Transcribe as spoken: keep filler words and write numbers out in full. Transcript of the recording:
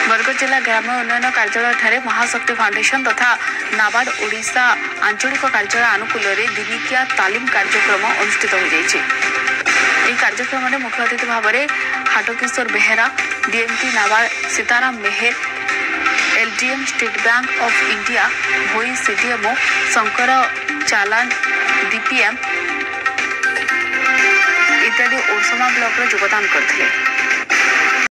बरगढ़ जिला ग्राम्य उन्नयन कार्यालय महाशक्ति फाउंडेशन तथा नाबार्ड ओडिशा आंचलिक कार्यालय आनुकूल दिनिकिया तालीम कार्यक्रम अनुष्ठित हो जाइए। यह कार्यक्रम में मुख्य अतिथि भाव में Hatkishore Behera, DMT NABARD Sitaram Mehar, LDM State Bank of India Bhoi CDMO Shankar Chalan DPM इत्यादि ओरसमा ब्लॉक योगदान करते।